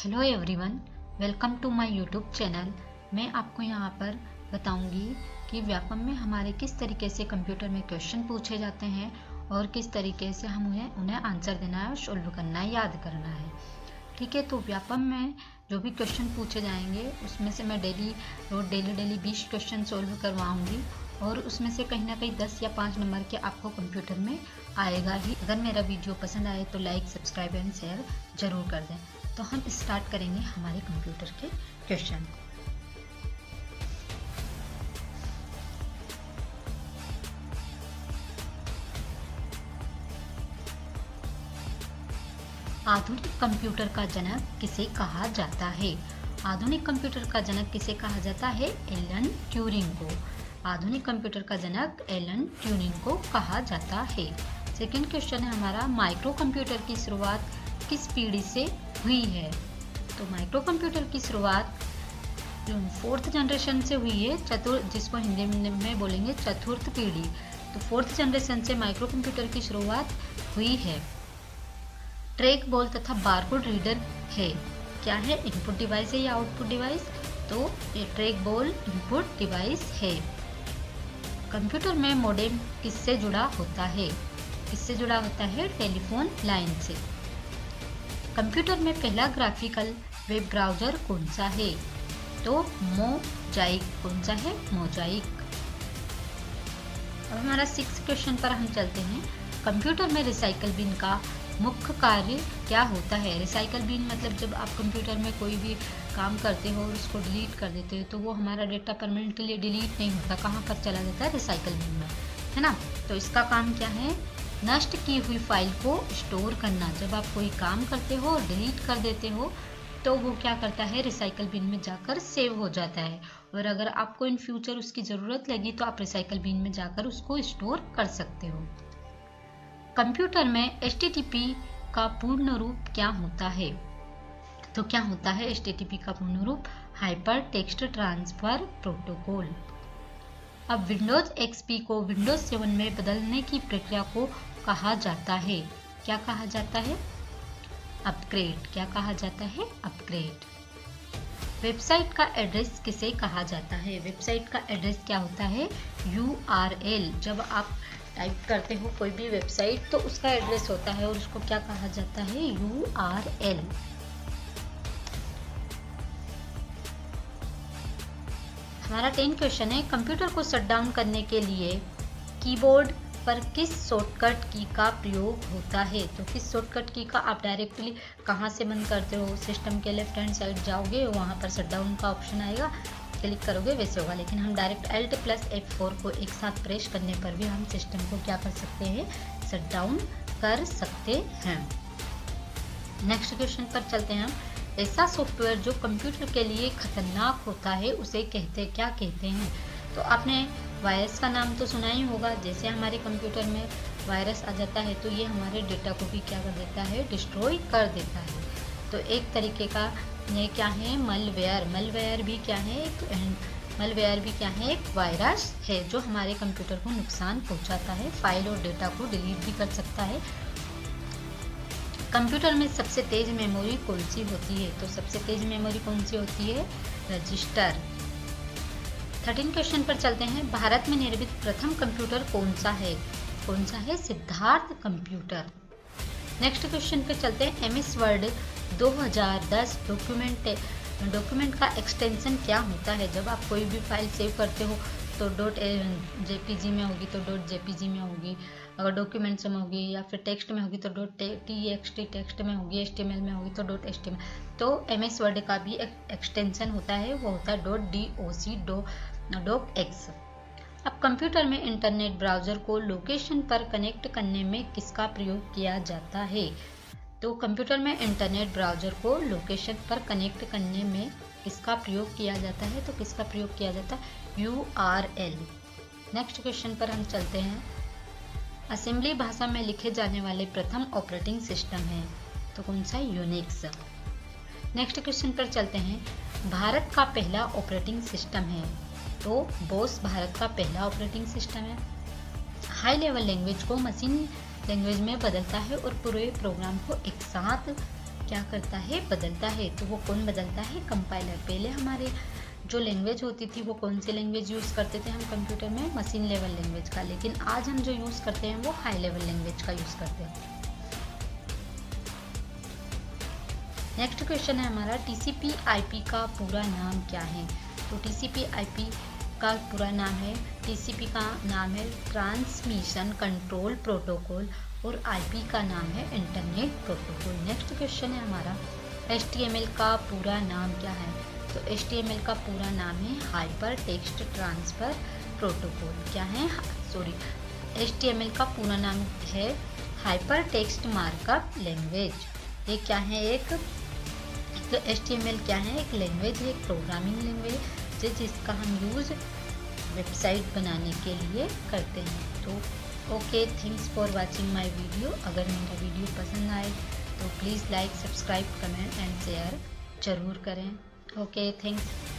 Hello everyone, welcome to my YouTube channel. मैं आपको यहाँ पर बताऊंगी कि व्यापम में हमारे किस तरीके से कंप्यूटर में क्वेश्चन पूछे जाते हैं और किस तरीके से हम उन्हें आंसर देना है और सोल्व करना है, याद करना है। ठीक है, तो व्यापम में जो भी क्वेश्चन पूछे जाएंगे उसमें से मैं डेली 20 क्वेश्चन सोल्व करवाऊँगी और उसमें से कहीं ना कहीं 10 या 5 नंबर के आपको कंप्यूटर में आएगा ही। अगर मेरा वीडियो पसंद आए तो लाइक, सब्सक्राइब एंड शेयर जरूर कर दें। तो हम स्टार्ट करेंगे हमारे कंप्यूटर के क्वेश्चन। आधुनिक कंप्यूटर का जनक किसे कहा जाता है? आधुनिक कंप्यूटर का जनक किसे कहा जाता है? एलन ट्यूरिंग को। आधुनिक कंप्यूटर का जनक एलन ट्यूरिंग को कहा जाता है। सेकंड क्वेश्चन है हमारा, माइक्रो कंप्यूटर की शुरुआत किस पीढ़ी से हुई है? तो माइक्रो कंप्यूटर की शुरुआत 4th जनरेशन से हुई है, जिसको हिंदी में बोलेंगे चतुर्थ पीढ़ी। तो 4th जनरेशन से माइक्रो कंप्यूटर की शुरुआत हुई है। ट्रैक बॉल तथा बारकोड रीडर है, क्या है? इनपुट डिवाइस है या आउटपुट डिवाइस? तो ये ट्रैक बॉल इनपुट डिवाइस है। कंप्यूटर में मॉडेम किससे जुड़ा होता है? किससे जुड़ा होता है? टेलीफोन लाइन से। कंप्यूटर में पहला ग्राफिकल वेब ब्राउजर कौन सा है? तो मोजाइक। कौन सा है? मोजाइक। अब हमारा 6th क्वेश्चन पर हम चलते हैं। कंप्यूटर में रिसाइकल बिन का मुख्य कार्य क्या होता है? रिसाइकल बिन मतलब जब आप कंप्यूटर में कोई भी काम करते हो और उसको डिलीट कर देते हो तो वो हमारा डेटा परमानेंटली डिलीट नहीं होता, कहाँ पर चला जाता है? रिसाइकल बिन में, है ना। तो इसका काम क्या है? नष्ट की हुई फाइल को स्टोर करना। जब आप कोई काम करते हो और डिलीट कर देते हो तो वो क्या करता है? रिसाइकल बिन में जाकर सेव हो जाता है, और अगर आपको इन फ्यूचर उसकी ज़रूरत लगी तो आप रिसाइकल बिन में जाकर उसको स्टोर कर सकते हो। कंप्यूटर में HTTP का पूर्ण रूप क्या होता है? तो क्या होता है HTTP का पूर्ण रूप? Hyper text transfer protocol. अब विंडोज XP को विंडोज 7 में बदलने की प्रक्रिया को कहा जाता है, क्या कहा जाता है? अपग्रेड। क्या कहा जाता है? अपग्रेड। वेबसाइट का एड्रेस किसे कहा जाता है? वेबसाइट का एड्रेस क्या होता है? URL। जब आप टाइप करते हो कोई भी वेबसाइट तो उसका एड्रेस होता है और उसको क्या कहा जाता है? URL। हमारा 10th क्वेश्चन है, कंप्यूटर को शट डाउन करने के लिए कीबोर्ड पर किस शॉर्टकट की का प्रयोग होता है? तो किस शॉर्टकट की का आप डायरेक्टली कहाँ से बंद करते हो? सिस्टम के लेफ्ट हैंड साइड जाओगे, वहाँ पर शट डाउन का ऑप्शन आएगा, क्लिक करोगे वैसे होगा। लेकिन हम डायरेक्ट Alt+F4 को एक साथ प्रेस करने पर भी हम सिस्टम को क्या कर सकते हैं? शट डाउन कर सकते हैं। नेक्स्ट क्वेश्चन पर चलते हैं हम। ऐसा सॉफ्टवेयर जो कंप्यूटर के लिए खतरनाक होता है उसे क्या कहते हैं? तो आपने वायरस का नाम तो सुना ही होगा। जैसे हमारे कंप्यूटर में वायरस आ जाता है तो ये हमारे डेटा को भी क्या कर देता है? डिस्ट्रॉय कर देता है। तो एक तरीके का ये क्या है? मलवेयर। मलवेयर भी क्या है? एक वायरस है जो हमारे कंप्यूटर को नुकसान पहुंचाता है, फाइल और डेटा को डिलीट भी कर सकता है। कंप्यूटर में सबसे तेज मेमोरी कौन सी होती है? तो सबसे तेज मेमोरी कौन सी होती है? रजिस्टर। 13 क्वेश्चन पर चलते हैं। भारत में निर्मित प्रथम कंप्यूटर कौन सा है? कौन सा है? सिद्धार्थ कंप्यूटर। नेक्स्ट क्वेश्चन पर चलते हैं। MS वर्ड 2010 डॉक्यूमेंट का एक्सटेंशन क्या होता है? जब आप कोई भी फाइल सेव करते हो तो .jpg में होगी तो .jpg में होगी, अगर डॉक्यूमेंट्स में होगी या फिर टेक्स्ट में होगी तो .txt टेक्स्ट में होगी, HTML में होगी तो .html। तो MS वर्ड का भी एक एक्सटेंशन होता है, वो होता है .docx। अब कंप्यूटर में इंटरनेट ब्राउज़र को लोकेशन पर कनेक्ट करने में किसका प्रयोग किया जाता है? तो कंप्यूटर में इंटरनेट ब्राउज़र को लोकेशन पर कनेक्ट करने में किसका प्रयोग किया जाता है? तो किसका प्रयोग किया जाता है? URL। नेक्स्ट क्वेश्चन पर हम चलते हैं। असेंबली भाषा में लिखे जाने वाले प्रथम ऑपरेटिंग सिस्टम है, तो कौन सा? यूनिक्स। नेक्स्ट क्वेश्चन पर चलते हैं। भारत का पहला ऑपरेटिंग सिस्टम है, तो बोस भारत का पहला ऑपरेटिंग सिस्टम है। हाई लेवल लैंग्वेज को मशीन लैंग्वेज में बदलता है और पूरे प्रोग्राम को एक साथ क्या करता है, बदलता है। तो वो कौन बदलता है, कंपाइलर। पहले हमारे जो लैंग्वेज होती थी वो कौन सी लैंग्वेज यूज़ करते थे हम कंप्यूटर में, मशीन लेवल लैंग्वेज का, लेकिन आज हम जो यूज़ करते हैं वो हाई लेवल लैंग्वेज का यूज़ करते हैं। नेक्स्ट क्वेश्चन है हमारा, TCP/IP का पूरा नाम क्या है। तो TCP/IP का पूरा नाम है, TCP का नाम है ट्रांसमिशन कंट्रोल प्रोटोकॉल और IP का नाम है इंटरनेट प्रोटोकॉल। नेक्स्ट क्वेश्चन है हमारा, HTML का पूरा नाम क्या है। तो HTML का पूरा नाम है हाइपर टेक्स्ट ट्रांसफर प्रोटोकॉल। क्या है, सॉरी, HTML का पूरा नाम है हाइपर टेक्स्ट मार्कअप लैंग्वेज। ये क्या है, एक तो HTML क्या है, एक लैंग्वेज है, एक प्रोग्रामिंग लैंग्वेज है जिसका हम यूज़ वेबसाइट बनाने के लिए करते हैं। तो okay, thanks for watching my video. अगर मेरा वीडियो पसंद आए तो please like, subscribe, comment and share ज़रूर करें। Okay, thanks.